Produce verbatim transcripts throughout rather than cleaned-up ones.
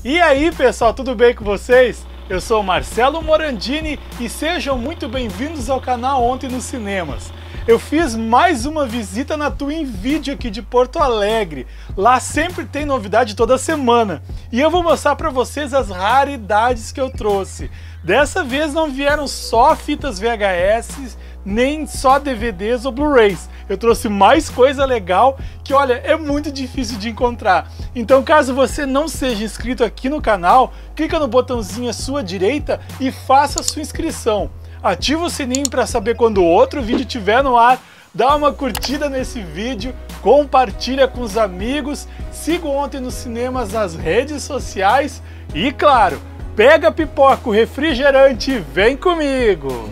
E aí pessoal, tudo bem com vocês? Eu sou o Marcelo Morandini e sejam muito bem-vindos ao canal Ontem nos Cinemas. Eu fiz mais uma visita na Twin Video aqui de Porto Alegre. Lá sempre tem novidade toda semana. E eu vou mostrar para vocês as raridades que eu trouxe. Dessa vez não vieram só fitas V H S, nem só D V Ds ou Blu-rays. Eu trouxe mais coisa legal que, olha, é muito difícil de encontrar. Então, caso você não seja inscrito aqui no canal, clica no botãozinho à sua direita e faça a sua inscrição. Ativa o sininho para saber quando outro vídeo estiver no ar, dá uma curtida nesse vídeo, compartilha com os amigos, siga Ontem nos Cinemas nas redes sociais e, claro, pega a pipoca, o refrigerante e vem comigo!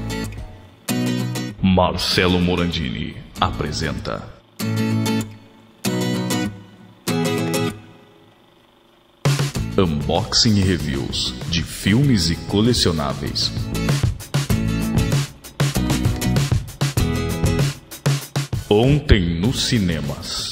Marcelo Morandini apresenta Unboxing e Reviews de filmes e colecionáveis. Ontem nos Cinemas.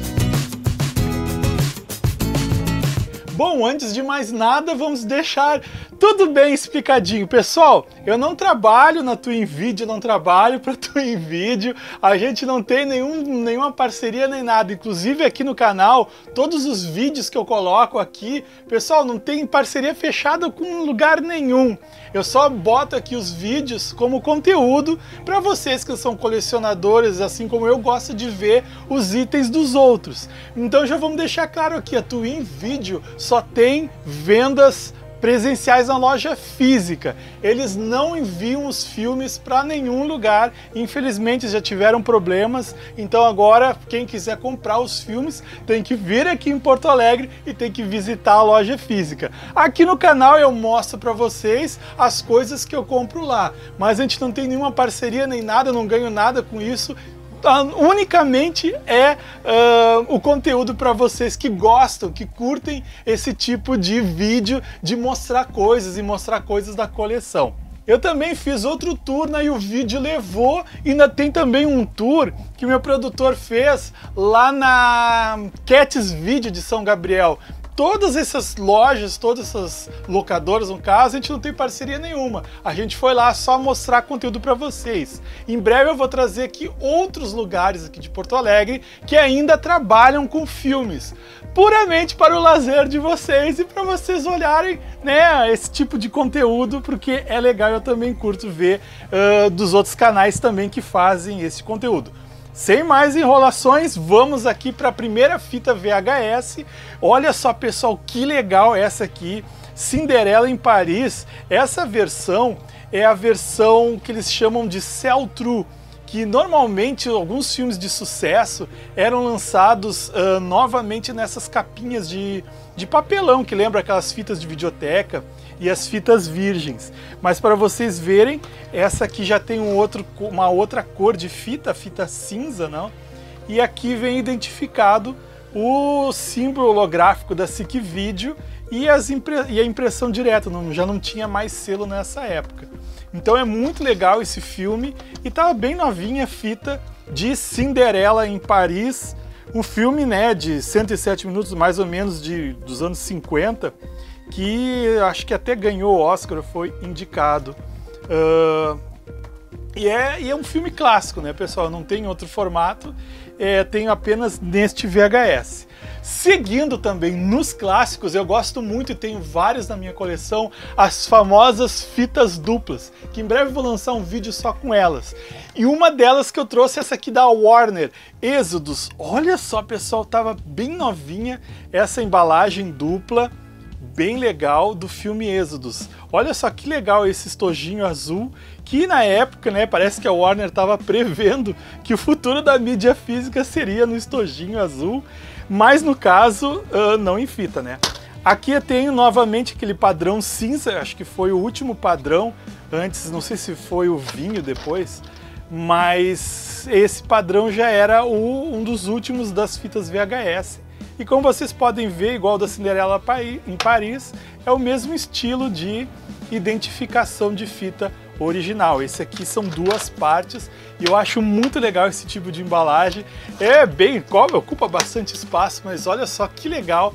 Bom, antes de mais nada, vamos deixar tudo bem explicadinho. Pessoal, eu não trabalho na Twin Video, não trabalho para Twin Video, a gente não tem nenhum, nenhuma parceria nem nada. Inclusive aqui no canal, todos os vídeos que eu coloco aqui, pessoal, não tem parceria fechada com lugar nenhum. Eu só boto aqui os vídeos como conteúdo para vocês que são colecionadores, assim como eu gosto de ver os itens dos outros. Então já vamos deixar claro aqui, a Twin Video só tem vendas presenciais na loja física. Eles não enviam os filmes para nenhum lugar, infelizmente já tiveram problemas, então agora quem quiser comprar os filmes tem que vir aqui em Porto Alegre e tem que visitar a loja física. Aqui no canal eu mostro para vocês as coisas que eu compro lá, mas a gente não tem nenhuma parceria nem nada, eu não ganho nada com isso. Unicamente é uh, o conteúdo para vocês que gostam, que curtem esse tipo de vídeo de mostrar coisas e mostrar coisas da coleção. Eu também fiz outro tour na O Vídeo Levou e ainda tem também um tour que meu produtor fez lá na Cats Video de São Gabriel. Todas essas lojas, todas essas locadoras, no caso, a gente não tem parceria nenhuma. A gente foi lá só mostrar conteúdo para vocês. Em breve eu vou trazer aqui outros lugares aqui de Porto Alegre que ainda trabalham com filmes, puramente para o lazer de vocês e para vocês olharem, né, esse tipo de conteúdo, porque é legal, eu também curto ver uh, dos outros canais também que fazem esse conteúdo. Sem mais enrolações, vamos aqui para a primeira fita V H S. Olha só, pessoal, que legal essa aqui, Cinderela em Paris. Essa versão é a versão que eles chamam de sell-through, que normalmente alguns filmes de sucesso eram lançados uh, novamente nessas capinhas de, de papelão, que lembra aquelas fitas de videoteca e as fitas virgens. Mas para vocês verem, essa aqui já tem um outro, uma outra cor de fita, fita cinza, não? E aqui vem identificado o símbolo holográfico da SICK Video e, as impre e a impressão direta, não, já não tinha mais selo nessa época. Então é muito legal esse filme e estava bem novinha a fita de Cinderela em Paris, um filme, né, de cento e sete minutos, mais ou menos de, dos anos cinquenta, que acho que até ganhou o Oscar, foi indicado. Uh, e, é, e é um filme clássico, né, pessoal? Não tem outro formato, é, tenho apenas neste V H S. Seguindo também nos clássicos, eu gosto muito e tenho vários na minha coleção, as famosas fitas duplas, que em breve vou lançar um vídeo só com elas. E uma delas que eu trouxe é essa aqui da Warner, Êxodos. Olha só, pessoal, tava bem novinha essa embalagem dupla, bem legal, do filme Êxodos. Olha só que legal esse estojinho azul, que na época, né, parece que a Warner estava prevendo que o futuro da mídia física seria no estojinho azul, mas no caso, uh, não em fita, né? Aqui eu tenho novamente aquele padrão cinza, acho que foi o último padrão, antes, não sei se foi o vinho depois, mas esse padrão já era o, um dos últimos das fitas V H S. E como vocês podem ver, igual da Cinderela em Paris, é o mesmo estilo de identificação de fita original. Esse aqui são duas partes e eu acho muito legal esse tipo de embalagem. É bem, ocupa bastante espaço, mas olha só que legal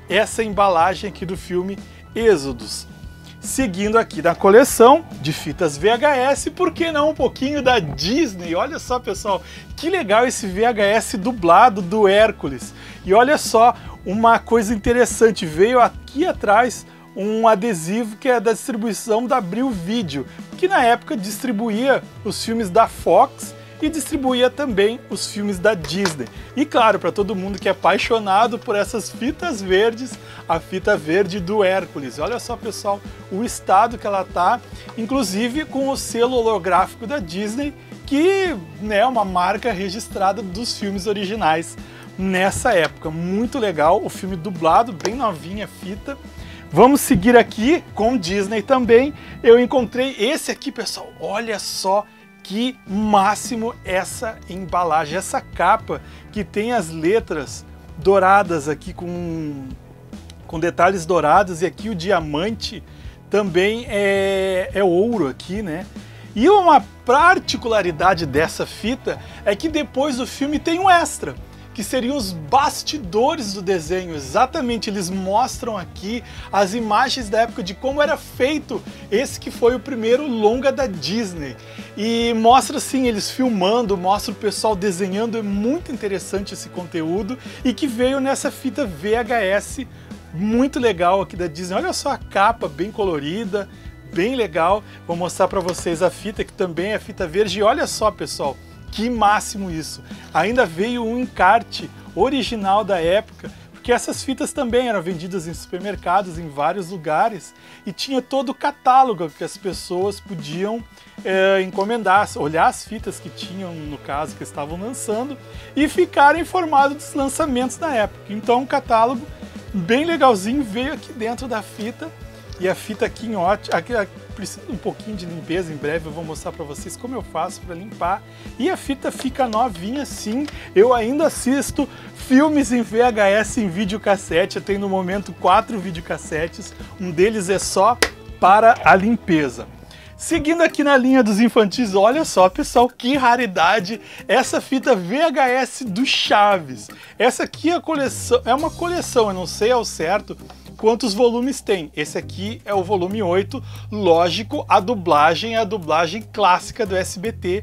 essa embalagem aqui do filme Êxodos. Seguindo aqui na coleção de fitas V H S, por que não um pouquinho da Disney? Olha só, pessoal, que legal esse V H S dublado do Hércules. E olha só, uma coisa interessante, veio aqui atrás um adesivo que é da distribuição da Abril Video, que na época distribuía os filmes da Fox e distribuía também os filmes da Disney. E claro, para todo mundo que é apaixonado por essas fitas verdes, a fita verde do Hércules. Olha só, pessoal, o estado que ela tá, inclusive com o selo holográfico da Disney, que né, é uma marca registrada dos filmes originais nessa época. Muito legal, o filme dublado, bem novinha a fita. Vamos seguir aqui com Disney também. Eu encontrei esse aqui, pessoal, olha só que máximo essa embalagem, essa capa que tem as letras douradas aqui com, com detalhes dourados, e aqui o diamante também é, é ouro aqui, né? E uma particularidade dessa fita é que depois do filme tem um extra, que seriam os bastidores do desenho. Exatamente, eles mostram aqui as imagens da época de como era feito esse que foi o primeiro longa da Disney. E mostra assim, eles filmando, mostra o pessoal desenhando, é muito interessante esse conteúdo e que veio nessa fita V H S muito legal aqui da Disney. Olha só a capa, bem colorida, bem legal. Vou mostrar para vocês a fita, que também é fita verde. E olha só, pessoal, que máximo isso! Ainda veio um encarte original da época, porque essas fitas também eram vendidas em supermercados, em vários lugares, e tinha todo o catálogo que as pessoas podiam é, encomendar, olhar as fitas que tinham, no caso, que estavam lançando, e ficar informado dos lançamentos da época. Então um catálogo bem legalzinho veio aqui dentro da fita, e a fita aqui em ótimo... Precisa um pouquinho de limpeza, em breve eu vou mostrar para vocês como eu faço para limpar. E a fita fica novinha sim, eu ainda assisto filmes em V H S, em videocassete, eu tenho no momento quatro videocassetes, um deles é só para a limpeza. Seguindo aqui na linha dos infantis, olha só, pessoal, que raridade essa fita V H S do Chaves. Essa aqui é, a coleção, é uma coleção, eu não sei ao certo quantos volumes tem. Esse aqui é o volume oito, lógico, a dublagem é a dublagem clássica do S B T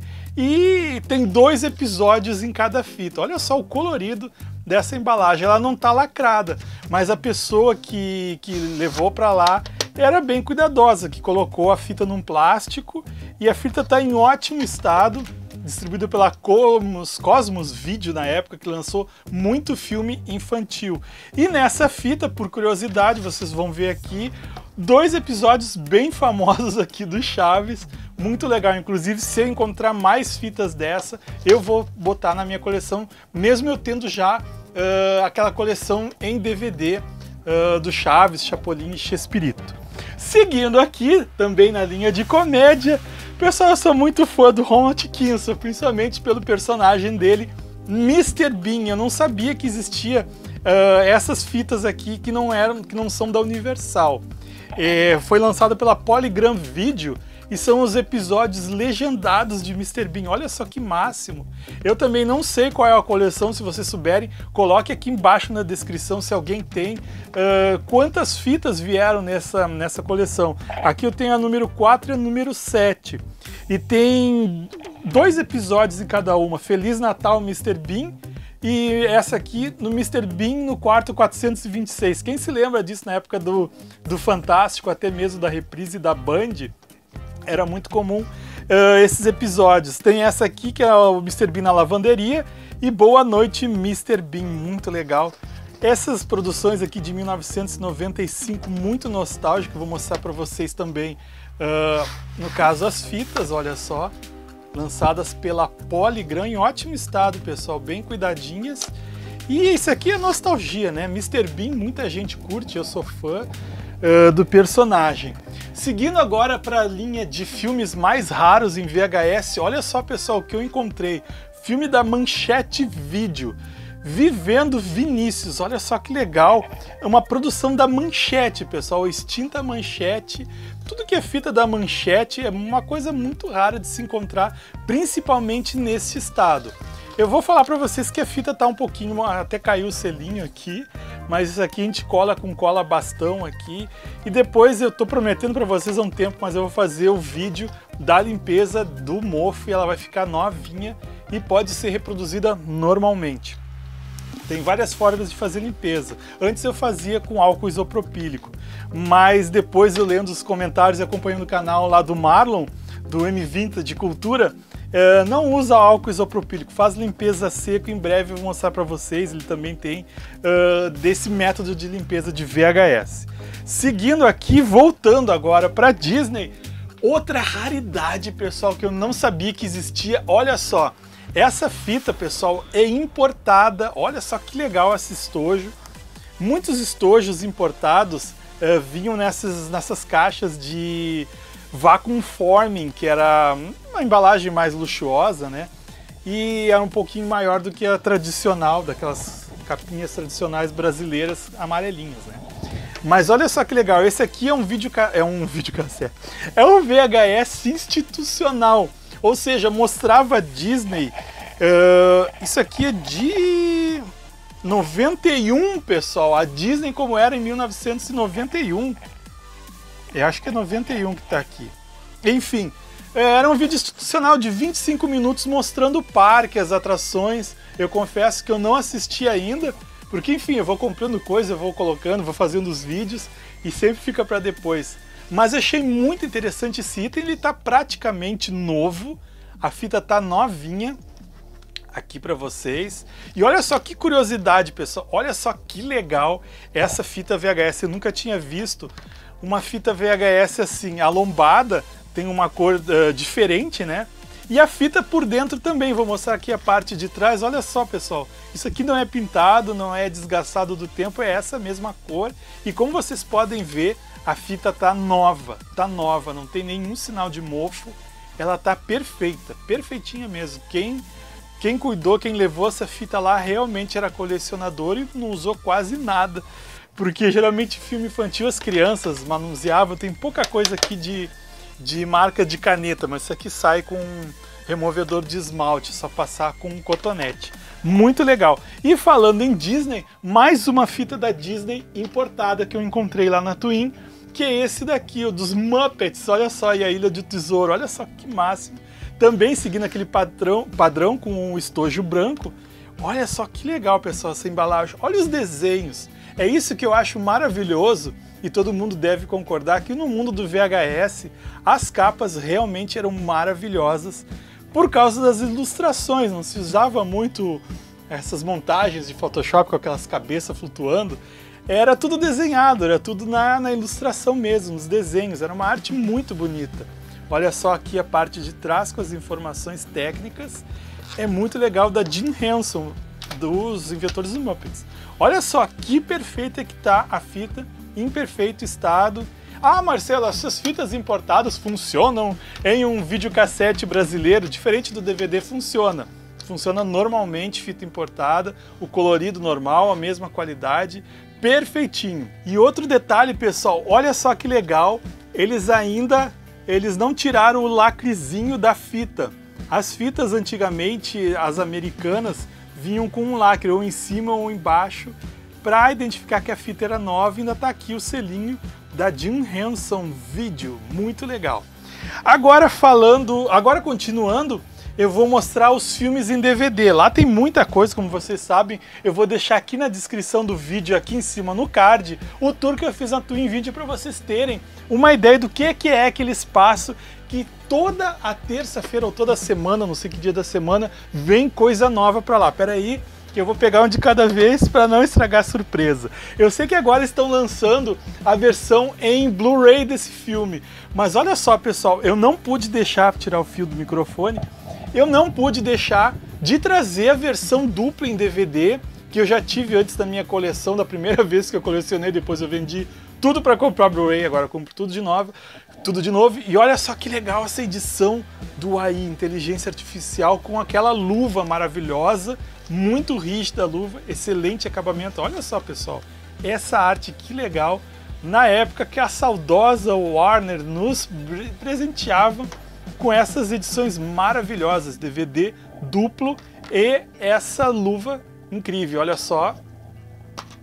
e tem dois episódios em cada fita. Olha só o colorido dessa embalagem, ela não tá lacrada, mas a pessoa que, que levou para lá era bem cuidadosa, que colocou a fita num plástico e a fita tá em ótimo estado, distribuída pela Cosmos, Cosmos Video na época, que lançou muito filme infantil. E nessa fita, por curiosidade, vocês vão ver aqui dois episódios bem famosos aqui do Chaves, muito legal. Inclusive, se eu encontrar mais fitas dessa, eu vou botar na minha coleção, mesmo eu tendo já uh, aquela coleção em D V D uh, do Chaves, Chapolin e Chespirito. Seguindo aqui, também na linha de comédia, pessoal, eu sou muito fã do Ron Atkinson, principalmente pelo personagem dele, mister Bean. Eu não sabia que existia uh, essas fitas aqui que não eram, que não são da Universal. É, foi lançada pela Polygram Video e são os episódios legendados de mister Bean. Olha só que máximo! Eu também não sei qual é a coleção, se vocês souberem, coloque aqui embaixo na descrição se alguém tem uh, quantas fitas vieram nessa, nessa coleção. Aqui eu tenho a número quatro e a número sete. E tem dois episódios em cada uma, Feliz Natal, mister Bean, e essa aqui no mister Bean no quarto quatrocentos e vinte e seis. Quem se lembra disso na época do, do Fantástico, até mesmo da reprise da Band, era muito comum uh, esses episódios. Tem essa aqui que é o mister Bean na lavanderia e Boa Noite, mister Bean, muito legal. Essas produções aqui de mil novecentos e noventa e cinco, muito nostálgico, vou mostrar para vocês também. Uh, no caso as fitas, olha só, lançadas pela Polygram em ótimo estado, pessoal, bem cuidadinhas. E isso aqui é nostalgia, né? mister Bean, muita gente curte, eu sou fã uh, do personagem. Seguindo agora para a linha de filmes mais raros em V H S, olha só, pessoal, o que eu encontrei. Filme da Manchete Video, Vivendo Vinícius, olha só que legal, é uma produção da Manchete, pessoal, extinta Manchete. Tudo que é fita da Manchete é uma coisa muito rara de se encontrar, principalmente nesse estado. Eu vou falar para vocês que a fita tá um pouquinho, até caiu o selinho aqui, mas isso aqui a gente cola com cola bastão aqui. E depois eu tô prometendo para vocês há um tempo, mas eu vou fazer o vídeo da limpeza do mofo e ela vai ficar novinha e pode ser reproduzida normalmente. Tem várias formas de fazer limpeza. Antes eu fazia com álcool isopropílico, mas depois eu lendo os comentários e acompanhando o canal lá do Marlon, do M vinte de Cultura, é, não usa álcool isopropílico, faz limpeza seco. Em breve eu vou mostrar para vocês, ele também tem uh, desse método de limpeza de V H S. Seguindo aqui, voltando agora para Disney, outra raridade, pessoal, que eu não sabia que existia, olha só. Essa fita, pessoal, é importada. Olha só que legal esse estojo. Muitos estojos importados uh, vinham nessas, nessas caixas de vacuum forming, que era uma embalagem mais luxuosa, né? E era um pouquinho maior do que a tradicional, daquelas capinhas tradicionais brasileiras amarelinhas, né? Mas olha só que legal, esse aqui é um vídeo, é um videocassete, é um V H S institucional. Ou seja, mostrava a Disney, uh, isso aqui é de noventa e um, pessoal, a Disney como era em mil novecentos e noventa e um, eu acho que é noventa e um que tá aqui. Enfim, era um vídeo institucional de vinte e cinco minutos mostrando o parque, as atrações. Eu confesso que eu não assisti ainda, porque enfim, eu vou comprando coisa, eu vou colocando, vou fazendo os vídeos e sempre fica para depois. Mas achei muito interessante esse item, ele está praticamente novo, a fita está novinha aqui para vocês. E olha só que curiosidade, pessoal, olha só que legal essa fita V H S, eu nunca tinha visto uma fita V H S assim, a lombada tem uma cor uh, diferente, né? E a fita por dentro também, vou mostrar aqui a parte de trás, olha só, pessoal, isso aqui não é pintado, não é desgastado do tempo, é essa mesma cor, e como vocês podem ver, a fita tá nova, tá nova, não tem nenhum sinal de mofo, ela tá perfeita, perfeitinha mesmo. Quem, quem cuidou, quem levou essa fita lá realmente era colecionador e não usou quase nada, porque geralmente filme infantil as crianças manuseavam, tem pouca coisa aqui de, de marca de caneta, mas isso aqui sai com um removedor de esmalte, só passar com um cotonete. Muito legal. E falando em Disney, mais uma fita da Disney importada que eu encontrei lá na Twin, que é esse daqui, o dos Muppets, olha só, e a Ilha do Tesouro, olha só que máximo. Também seguindo aquele padrão, padrão com o estojo branco, olha só que legal, pessoal, essa embalagem, olha os desenhos. É isso que eu acho maravilhoso, e todo mundo deve concordar que no mundo do V H S, as capas realmente eram maravilhosas, por causa das ilustrações, não se usava muito essas montagens de Photoshop com aquelas cabeças flutuando, era tudo desenhado, era tudo na, na ilustração mesmo, nos desenhos, era uma arte muito bonita. Olha só aqui a parte de trás com as informações técnicas, é muito legal, da Jim Henson, dos inventores dos Muppets. Olha só que perfeita que tá a fita, em perfeito estado. Ah, Marcelo, as suas fitas importadas funcionam em um videocassete brasileiro? Diferente do D V D, funciona. Funciona normalmente, fita importada, o colorido normal, a mesma qualidade, perfeitinho. E outro detalhe, pessoal, olha só que legal, eles ainda, eles não tiraram o lacrezinho da fita. As fitas antigamente, as americanas, vinham com um lacre, ou em cima ou embaixo, para identificar que a fita era nova. Ainda está aqui o selinho da Jim Henson Video, muito legal. Agora falando, agora continuando, eu vou mostrar os filmes em D V D. Lá tem muita coisa, como vocês sabem. Eu vou deixar aqui na descrição do vídeo, aqui em cima no card, o tour que eu fiz na Twin Video para vocês terem uma ideia do que é, que é aquele espaço que toda a terça-feira ou toda semana, não sei que dia da semana, vem coisa nova para lá. Pera aí, que eu vou pegar um de cada vez para não estragar a surpresa. Eu sei que agora estão lançando a versão em Blu-ray desse filme, mas olha só, pessoal, eu não pude deixar, tirar o fio do microfone, eu não pude deixar de trazer a versão dupla em D V D, que eu já tive antes da minha coleção, da primeira vez que eu colecionei, depois eu vendi tudo para comprar Blu-ray, agora eu compro tudo de novo, tudo de novo. E olha só que legal essa edição do A I, Inteligência Artificial, com aquela luva maravilhosa, muito rígida a luva, excelente acabamento. Olha só, pessoal, essa arte que legal, na época que a saudosa Warner nos presenteava com essas edições maravilhosas, D V D duplo e essa luva incrível. Olha só,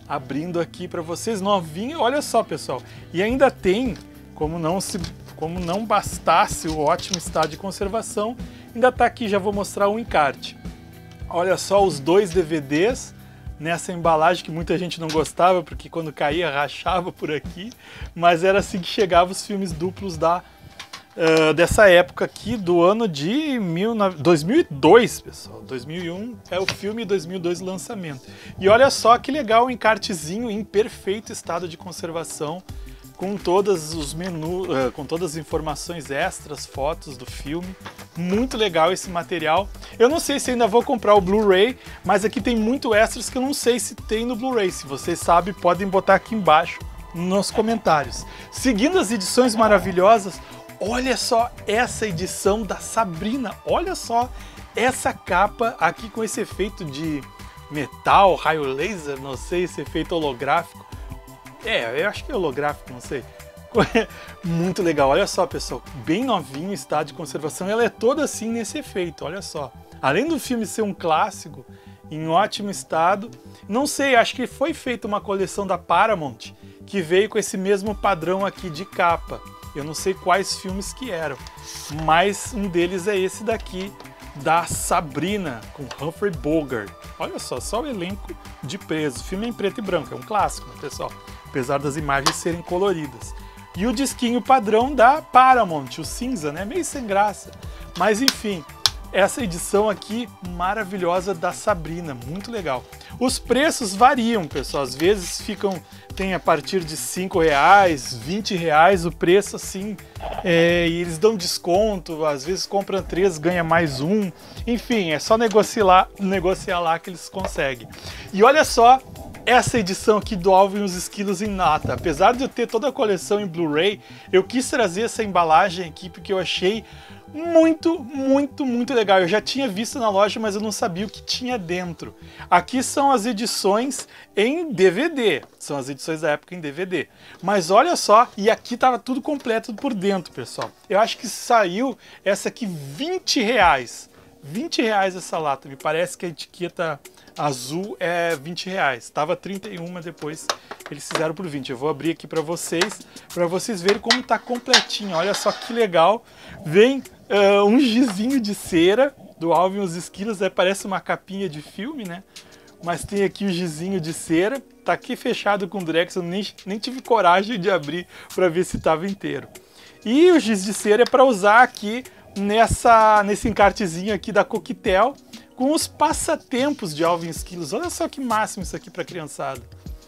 abrindo aqui para vocês, novinho, olha só, pessoal. E ainda tem, como não, se, como não bastasse o ótimo estado de conservação, ainda tá aqui, já vou mostrar o encarte. Olha só os dois D V Ds nessa embalagem que muita gente não gostava, porque quando caía rachava por aqui, mas era assim que chegavam os filmes duplos da, uh, dessa época aqui, do ano de dois mil e dois, pessoal. dois mil e um é o filme, dois mil e dois o lançamento. E olha só que legal o encartezinho em perfeito estado de conservação, com todos os menus, uh, com todas as informações extras, fotos do filme. Muito legal esse material. Eu não sei se ainda vou comprar o Blu-ray, mas aqui tem muito extras que eu não sei se tem no Blu-ray. Se vocês sabem, podem botar aqui embaixo nos comentários. Seguindo as edições maravilhosas, olha só essa edição da Sabrina. Olha só essa capa aqui com esse efeito de metal, raio laser, não sei, esse efeito holográfico. É, eu acho que é holográfico, não sei. Muito legal, olha só, pessoal, bem novinho, estado de conservação, ela é toda assim nesse efeito, olha só. Além do filme ser um clássico, em ótimo estado, não sei, acho que foi feita uma coleção da Paramount, que veio com esse mesmo padrão aqui de capa. Eu não sei quais filmes que eram, mas um deles é esse daqui, da Sabrina, com Humphrey Bogart. Olha só, só o elenco de peso. O filme é em preto e branco, é um clássico, né, pessoal? Apesar das imagens serem coloridas. E o disquinho padrão da Paramount, o cinza, né? Meio sem graça. Mas enfim, essa edição aqui maravilhosa da Sabrina, muito legal. Os preços variam, pessoal. Às vezes ficam, tem a partir de cinco reais, vinte reais o preço assim. É, e eles dão desconto, às vezes compram três, ganha mais um. Enfim, é só negociar, negociar lá que eles conseguem. E olha só, essa edição aqui do Alvin e os Esquilos em nata. Apesar de eu ter toda a coleção em Blu-ray, eu quis trazer essa embalagem aqui porque eu achei muito, muito, muito legal. Eu já tinha visto na loja, mas eu não sabia o que tinha dentro. Aqui são as edições em D V D. São as edições da época em D V D. Mas olha só, e aqui tava tudo completo por dentro, pessoal. Eu acho que saiu essa aqui vinte reais. vinte reais essa lata. Me parece que a etiqueta azul é vinte reais. Tava trinta e um, mas depois eles fizeram por vinte. Eu vou abrir aqui para vocês, para vocês verem como tá completinho. Olha só que legal. Vem uh, um gizinho de cera do Alvin e os Esquilos. É, parece uma capinha de filme, né? Mas tem aqui o gizinho de cera. Tá aqui fechado com durex. Eu nem, nem tive coragem de abrir para ver se tava inteiro. E o giz de cera é para usar aqui nessa, nesse encartezinho aqui da Coquetel, com os passatempos de Alvin e Esquilos. Olha só que máximo isso aqui para a criançada.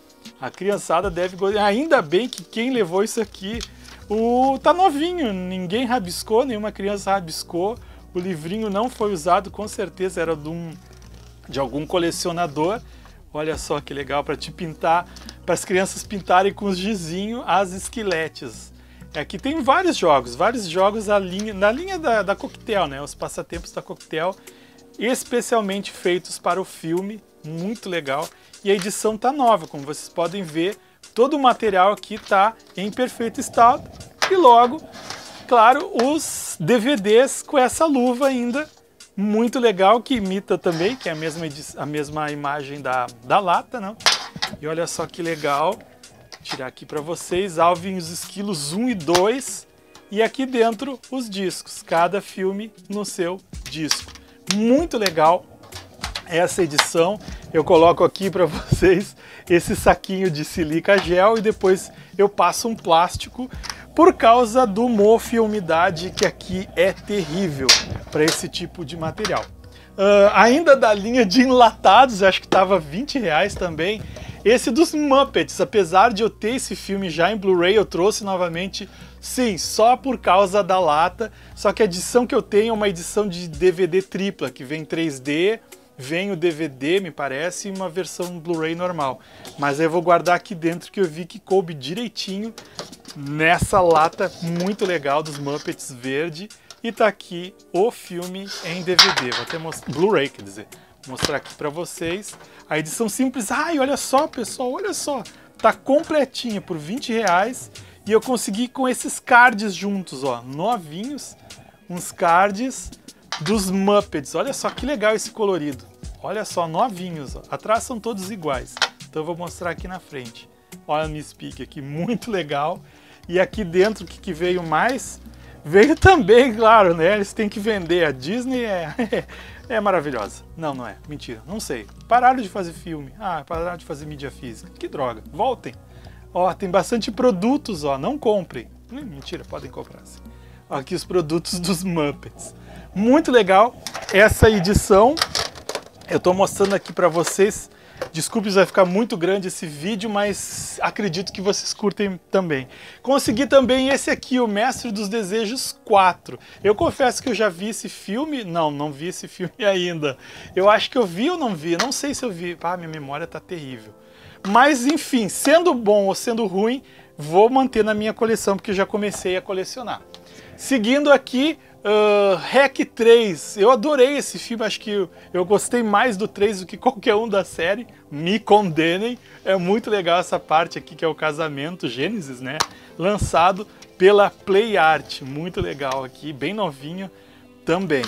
A criançada deve gostar. Ainda bem que quem levou isso aqui o... tá novinho, ninguém rabiscou, nenhuma criança rabiscou. O livrinho não foi usado, com certeza era de, um... de algum colecionador. Olha só que legal, para te pintar, para as crianças pintarem com os gizinhos as esqueletes. Aqui tem vários jogos, vários jogos na linha, na linha da, da Coquetel, né? Os passatempos da Coquetel, especialmente feitos para o filme, muito legal. E a edição tá nova, como vocês podem ver, todo o material aqui tá em perfeito estado. E logo, claro, os D V Ds com essa luva ainda, muito legal, que imita também, que é a mesma, a mesma imagem da, da lata, né? E olha só que legal. Tirar aqui para vocês, Alvin e os Esquilos um e dois, e aqui dentro os discos, cada filme no seu disco. Muito legal essa edição. Eu coloco aqui para vocês esse saquinho de silica gel e depois eu passo um plástico por causa do mofo e umidade, que aqui é terrível para esse tipo de material. Uh, ainda da linha de enlatados, acho que estava vinte reais também. Esse dos Muppets, apesar de eu ter esse filme já em Blu-ray, eu trouxe novamente, sim, só por causa da lata. Só que a edição que eu tenho é uma edição de D V D tripla, que vem três D, vem o D V D, me parece, e uma versão Blu-ray normal. Mas eu vou guardar aqui dentro, que eu vi que coube direitinho nessa lata muito legal dos Muppets verde. E tá aqui o filme em D V D, vou até mostrar, Blu-ray, quer dizer, vou mostrar aqui para vocês. A edição simples, ai, olha só, pessoal, olha só, tá completinha por vinte reais e eu consegui com esses cards juntos, ó, novinhos, uns cards dos Muppets. Olha só que legal esse colorido, olha só, novinhos, ó. Atrás são todos iguais, então eu vou mostrar aqui na frente. Olha a Miss Piggy aqui, muito legal. E aqui dentro, o que, que veio mais? Veio também, claro, né? Eles têm que vender. A Disney é, é maravilhosa. Não, não é. Mentira, não sei. Pararam de fazer filme. Ah, pararam de fazer mídia física. Que droga. Voltem. Ó, tem bastante produtos, ó. Não comprem. Hum, mentira, podem comprar sim. Aqui os produtos dos Muppets. Muito legal essa edição. Eu tô mostrando aqui para vocês. Desculpe se vai ficar muito grande esse vídeo, mas acredito que vocês curtem também. Consegui também esse aqui, o Mestre dos Desejos quatro. Eu confesso que eu já vi esse filme. Não, não vi esse filme ainda. Eu acho que eu vi ou não vi. Não sei se eu vi. Ah, minha memória tá terrível. Mas, enfim, sendo bom ou sendo ruim, vou manter na minha coleção, porque eu já comecei a colecionar. Seguindo aqui, uh, REC três. Eu adorei esse filme, acho que eu, eu gostei mais do três do que qualquer um da série. Me condenem. É muito legal essa parte aqui, que é o casamento, Gênesis, né? Lançado pela Play Art. Muito legal aqui, bem novinho também.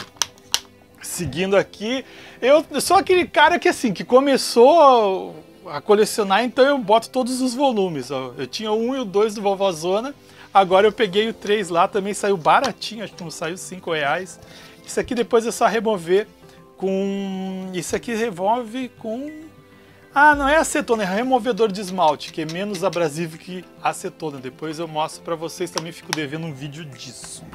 Seguindo aqui, eu sou aquele cara que assim, que começou a colecionar, então eu boto todos os volumes. Ó. Eu tinha o um e o dois do Vovózona. Agora eu peguei o três lá, também saiu baratinho, acho que não saiu cinco reais. Isso aqui depois é só remover com... Isso aqui revolve com... Ah, não é acetona, é removedor de esmalte, que é menos abrasivo que acetona. Depois eu mostro pra vocês, também fico devendo um vídeo disso.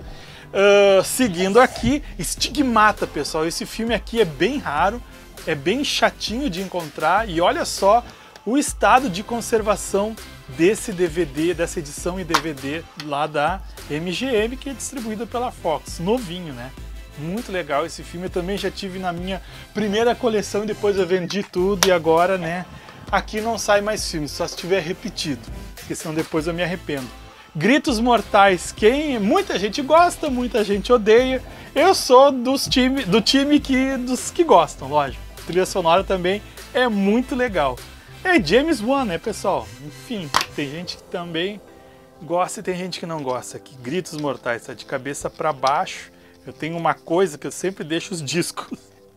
Uh, seguindo aqui, Estigmata, pessoal. Esse filme aqui é bem raro, é bem chatinho de encontrar. E olha só o estado de conservação desse D V D, dessa edição em D V D lá da M G M, que é distribuída pela Fox, novinho, né? Muito legal esse filme, eu também já tive na minha primeira coleção e depois eu vendi tudo e agora, né, aqui não sai mais filme, só se tiver repetido, porque senão depois eu me arrependo. Gritos Mortais, quem muita gente gosta, muita gente odeia, eu sou dos time, do time que, dos que gostam, lógico. A trilha sonora também é muito legal. É James Wan, né, pessoal? Enfim, tem gente que também gosta e tem gente que não gosta aqui. Gritos Mortais, tá de cabeça para baixo. Eu tenho uma coisa que eu sempre deixo os discos.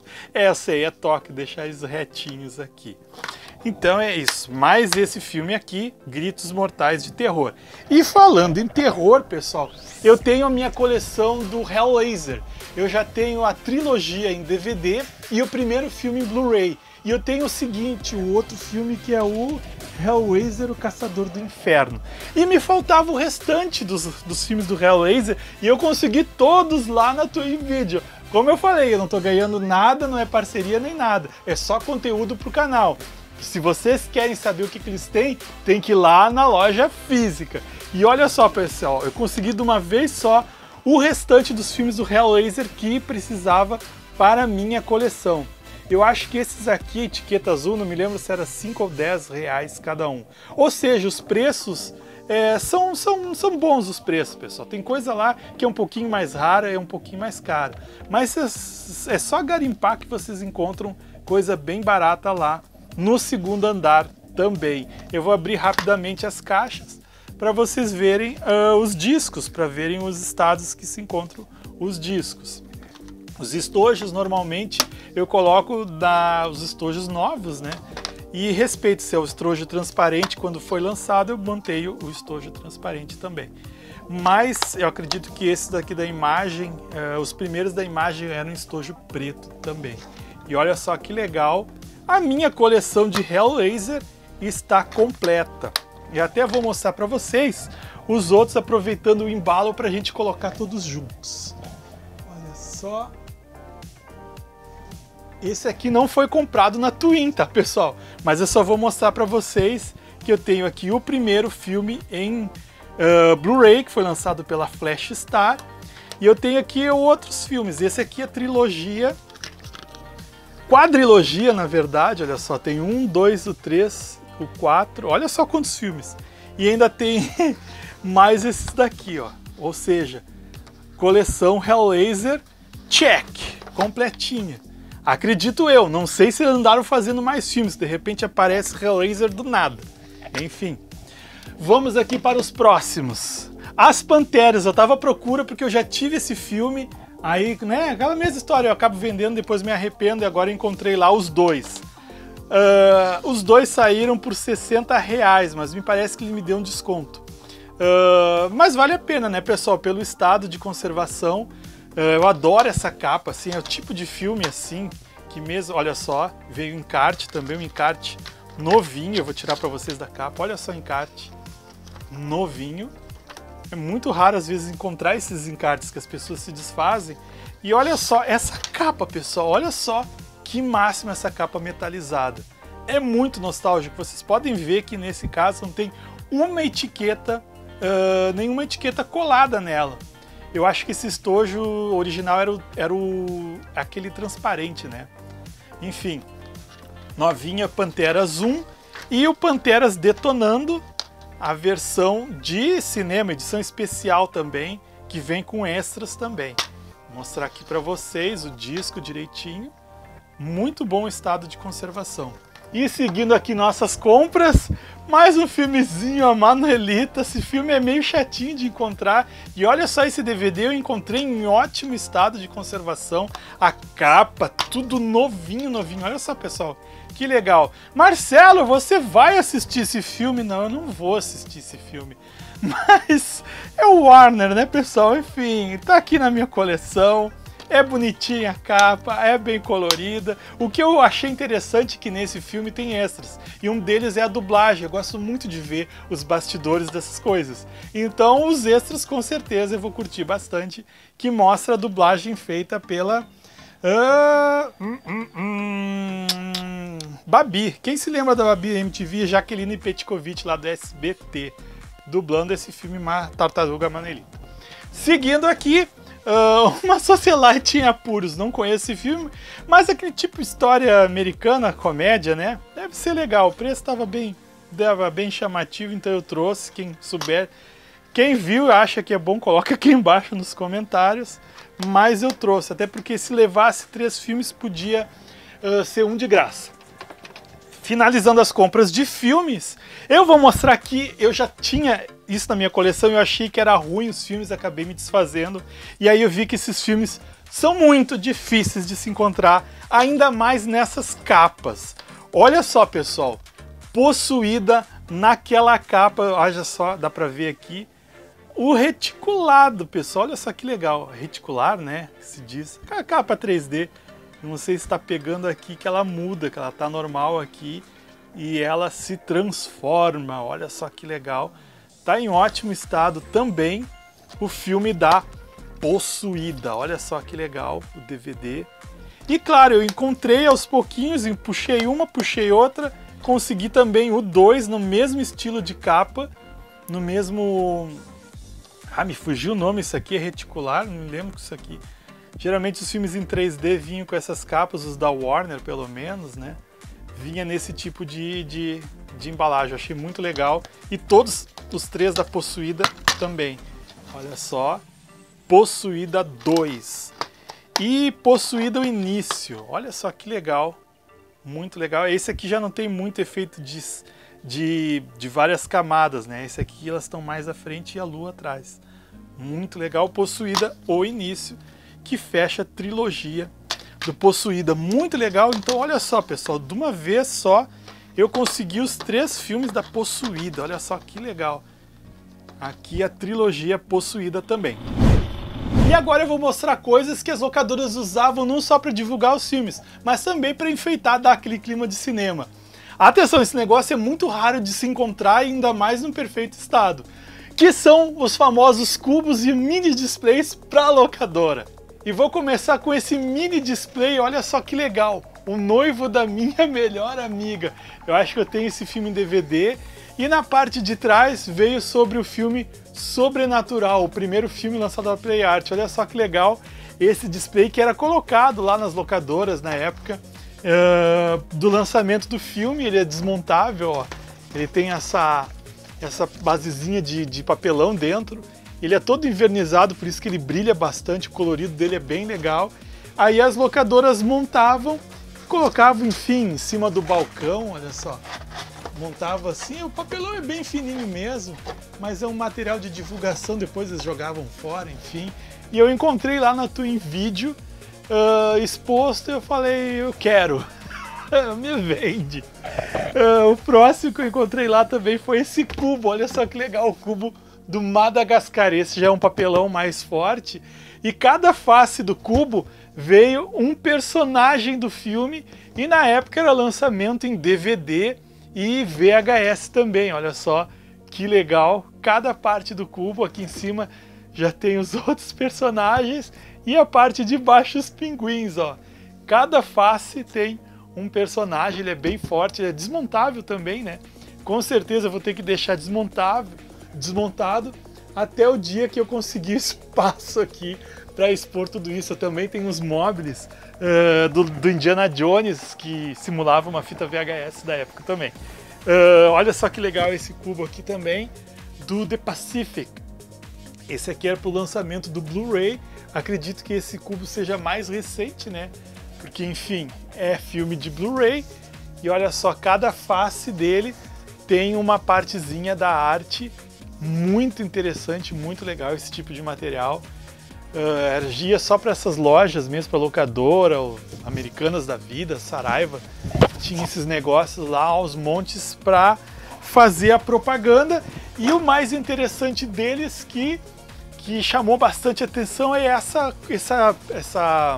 Essa aí é toque, deixar eles retinhos aqui. Então é isso. Mais esse filme aqui, Gritos Mortais de terror. E falando em terror, pessoal, eu tenho a minha coleção do Hellraiser. Eu já tenho a trilogia em D V D e o primeiro filme em Blu-ray. E eu tenho o seguinte, o outro filme que é o Hellraiser, o Caçador do Inferno. E me faltava o restante dos, dos filmes do Hellraiser e eu consegui todos lá na Twin Video. Como eu falei, eu não tô ganhando nada, não é parceria nem nada. É só conteúdo pro canal. Se vocês querem saber o que, que eles têm, tem que ir lá na loja física. E olha só, pessoal, eu consegui de uma vez só o restante dos filmes do Hellraiser que precisava para a minha coleção. Eu acho que esses aqui, etiqueta azul, não me lembro se era cinco ou dez reais cada um. Ou seja, os preços é, são, são, são bons os preços, pessoal. Tem coisa lá que é um pouquinho mais rara, é um pouquinho mais cara. Mas é, é só garimpar que vocês encontram coisa bem barata lá no segundo andar também. Eu vou abrir rapidamente as caixas para vocês verem uh, os discos, para verem os estados que se encontram os discos. Os estojos, normalmente, eu coloco da, os estojos novos, né? E respeito se é o estojo transparente, quando foi lançado, eu mantenho o estojo transparente também. Mas eu acredito que esses daqui da imagem, eh, os primeiros da imagem eram estojo preto também. E olha só que legal, a minha coleção de Hellraiser está completa. E até vou mostrar para vocês os outros, aproveitando o embalo para a gente colocar todos juntos. Olha só. Esse aqui não foi comprado na Twin, tá, pessoal? Mas eu só vou mostrar para vocês que eu tenho aqui o primeiro filme em uh, Blu-ray, que foi lançado pela Flash Star. E eu tenho aqui outros filmes. Esse aqui é a trilogia, quadrilogia, na verdade. Olha só, tem um, dois, o três, o quatro. Olha só quantos filmes. E ainda tem mais esses daqui, ó. Ou seja, coleção Hellraiser, check, completinha. Acredito eu, não sei se andaram fazendo mais filmes, de repente aparece Hellraiser do nada. Enfim, vamos aqui para os próximos. As Panteras, eu tava à procura porque eu já tive esse filme, aí, né, aquela mesma história, eu acabo vendendo, depois me arrependo e agora encontrei lá os dois. Uh, os dois saíram por sessenta reais, mas me parece que ele me deu um desconto. Uh, mas vale a pena, né, pessoal? Pelo estado de conservação. Uh, eu adoro essa capa, assim, é o tipo de filme assim, que mesmo, olha só, veio encarte também, um encarte novinho, eu vou tirar para vocês da capa, olha só o encarte, novinho. É muito raro às vezes encontrar esses encartes que as pessoas se desfazem. E olha só essa capa, pessoal, olha só que máxima essa capa metalizada. É muito nostálgico, vocês podem ver que nesse caso não tem uma etiqueta, uh, nenhuma etiqueta colada nela. Eu acho que esse estojo original era, o, era o, aquele transparente, né? Enfim, novinha Panteras um e o Panteras Detonando, a versão de cinema, edição especial também, que vem com extras também. Vou mostrar aqui para vocês o disco direitinho. Muito bom estado de conservação. E seguindo aqui nossas compras, mais um filmezinho, a Manuelita. Esse filme é meio chatinho de encontrar. E olha só esse D V D, eu encontrei em ótimo estado de conservação. A capa, tudo novinho, novinho. Olha só, pessoal, que legal. Marcelo, você vai assistir esse filme? Não, eu não vou assistir esse filme. Mas é o Warner, né, pessoal? Enfim, tá aqui na minha coleção. É bonitinha a capa, é bem colorida. O que eu achei interessante é que nesse filme tem extras. E um deles é a dublagem. Eu gosto muito de ver os bastidores dessas coisas. Então os extras com certeza eu vou curtir bastante. Que mostra a dublagem feita pela... Uh, hum, hum, hum, Babi. Quem se lembra da Babi M T V? Jaqueline Petkovic lá do S B T. Dublando esse filme Tartaruga Manuelita. Seguindo aqui... Uh, uma socialite em apuros, não conheço esse filme, mas aquele tipo de história americana, comédia, né? Deve ser legal, o preço estava bem, tava bem chamativo, então eu trouxe, quem souber. Quem viu e acha que é bom, coloca aqui embaixo nos comentários, mas eu trouxe, até porque se levasse três filmes podia uh, ser um de graça. Finalizando as compras de filmes, eu vou mostrar aqui, eu já tinha isso na minha coleção e eu achei que era ruim os filmes, acabei me desfazendo. E aí eu vi que esses filmes são muito difíceis de se encontrar, ainda mais nessas capas. Olha só, pessoal, Possuída naquela capa, olha só, dá pra ver aqui, o reticulado, pessoal, olha só que legal, reticular, né, que se diz, a capa três D. Não sei se está pegando aqui que ela muda, que ela está normal aqui e ela se transforma. Olha só que legal. Está em ótimo estado também o filme da Possuída. Olha só que legal o D V D. E claro, eu encontrei aos pouquinhos, puxei uma, puxei outra. Consegui também o dois no mesmo estilo de capa, no mesmo... Ah, me fugiu o nome, isso aqui é reticular, não me lembro disso aqui. Geralmente os filmes em três D vinham com essas capas, os da Warner pelo menos, né? Vinha nesse tipo de, de, de embalagem, eu achei muito legal. E todos os três da Possuída também. Olha só, Possuída dois. E Possuída o início, olha só que legal, muito legal. Esse aqui já não tem muito efeito de, de, de várias camadas, né? Esse aqui elas estão mais à frente e a lua atrás. Muito legal, Possuída o início, que fecha a trilogia do Possuída, muito legal. Então olha só, pessoal, de uma vez só eu consegui os três filmes da Possuída, olha só que legal. Aqui a trilogia Possuída também. E agora eu vou mostrar coisas que as locadoras usavam não só para divulgar os filmes, mas também para enfeitar, dar aquele clima de cinema. Atenção, esse negócio é muito raro de se encontrar, ainda mais no perfeito estado, que são os famosos cubos e mini displays para locadora. E vou começar com esse mini display, olha só que legal, O Noivo da Minha Melhor Amiga. Eu acho que eu tenho esse filme em D V D. E na parte de trás veio sobre o filme Sobrenatural, o primeiro filme lançado pela Play Art. Olha só que legal esse display que era colocado lá nas locadoras na época uh, do lançamento do filme. Ele é desmontável, ó. Ele tem essa, essa basezinha de, de papelão dentro. Ele é todo invernizado, por isso que ele brilha bastante, o colorido dele é bem legal. Aí as locadoras montavam, colocavam, enfim, em cima do balcão, olha só. Montava assim, o papelão é bem fininho mesmo, mas é um material de divulgação, depois eles jogavam fora, enfim. E eu encontrei lá na Twin Video, uh, exposto, e eu falei, eu quero. Me vende. Uh, o próximo que eu encontrei lá também foi esse cubo. Olha só que legal, o cubo do Madagascar. Esse já é um papelão mais forte. E cada face do cubo veio um personagem do filme. E na época era lançamento em D V D e V H S também. Olha só que legal. Cada parte do cubo aqui em cima já tem os outros personagens. E a parte de baixo os pinguins, ó. Cada face tem um personagem, ele é bem forte, ele é desmontável também, né? Com certeza eu vou ter que deixar desmontável, desmontado até o dia que eu conseguir espaço aqui para expor tudo isso. Eu também tenho uns móveis uh, do, do Indiana Jones que simulava uma fita V H S da época também. Uh, olha só que legal esse cubo aqui também, do The Pacific. Esse aqui era para o lançamento do Blu-ray. Acredito que esse cubo seja mais recente, né? Porque, enfim, é filme de Blu-ray. E olha só, cada face dele tem uma partezinha da arte. Muito interessante, muito legal esse tipo de material. Uh, ia só para essas lojas mesmo, para locadora, Americanas da Vida, Saraiva. Tinha esses negócios lá aos montes para fazer a propaganda. E o mais interessante deles que, que chamou bastante atenção é essa, essa, essa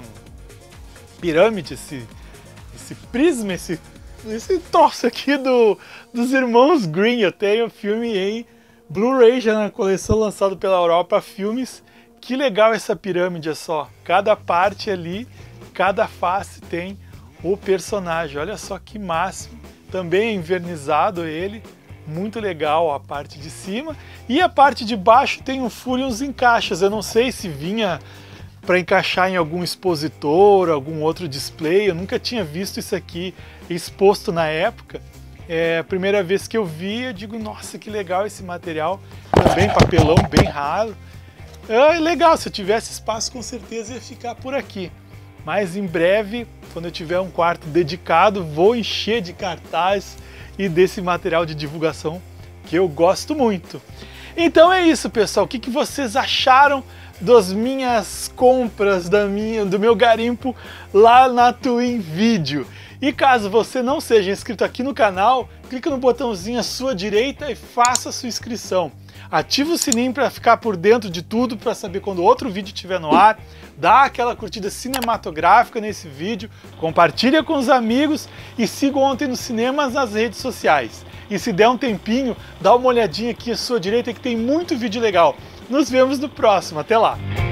pirâmide, esse, esse prisma, esse, esse troço aqui do, dos irmãos Green. Eu tenho o filme em Blu-ray já na coleção, lançado pela Europa Filmes. Que legal essa pirâmide, é só. Cada parte ali, cada face tem o personagem. Olha só que máximo. Também envernizado ele. Muito legal a parte de cima. E a parte de baixo tem um furo e uns encaixes. Eu não sei se vinha para encaixar em algum expositor, algum outro display. Eu nunca tinha visto isso aqui exposto na época. É a primeira vez que eu vi, eu digo, nossa, que legal esse material. Também papelão bem raro. É legal, se eu tivesse espaço com certeza ia ficar por aqui. Mas em breve, quando eu tiver um quarto dedicado, vou encher de cartaz e desse material de divulgação que eu gosto muito. Então é isso, pessoal. O que, que vocês acharam das minhas compras, da minha, do meu garimpo lá na Twin Video? E caso você não seja inscrito aqui no canal, clica no botãozinho à sua direita e faça a sua inscrição. Ativa o sininho para ficar por dentro de tudo, para saber quando outro vídeo estiver no ar. Dá aquela curtida cinematográfica nesse vídeo, compartilha com os amigos e siga Ontem nos Cinemas nas redes sociais. E se der um tempinho, dá uma olhadinha aqui à sua direita que tem muito vídeo legal. Nos vemos no próximo, até lá!